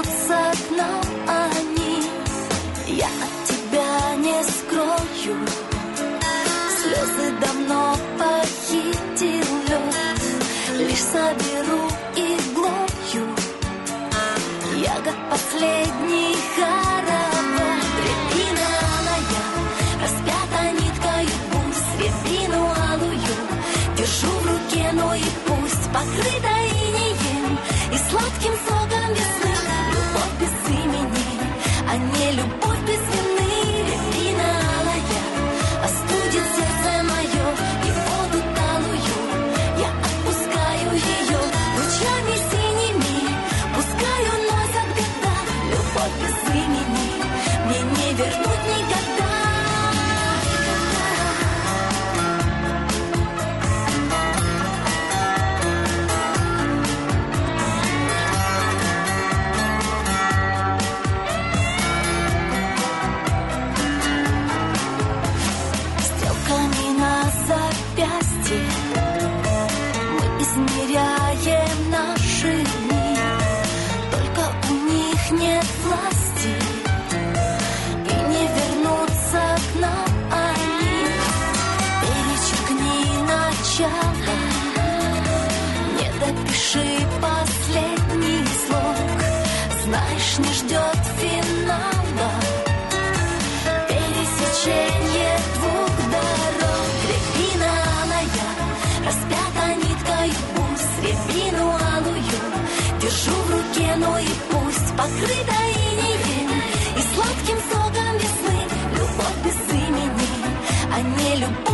вернутся к нам они. Я от тебя не скрою, слезы давно похитил лед. Лишь соберу иглою ягод последний хоровод. Рябина алая, распята ниткою пусть, рябину алую держу в руке, но и пусть покрыта инеем и сладким соком весны. Любовь без имени, а не любовь без вины. Рябина алая остудит сердце мое, и воду талую я отпускаю ее. Лучами синими пускай уносят года. Любовь без имени мне не вернуть никогда. Стрелками на запястье мы измеряем наши дни. Только у них нет власти, и не вернутся к нам они. Перечеркни начало, не допиши последний слог. Знаешь, не ждет финала пересечение двух дорог. Рябина алая, распята ниткою пусть, рябину алую держу в руке, но и пусть покрыта инеем и сладким соком весны. Любовь без имени, а не любовь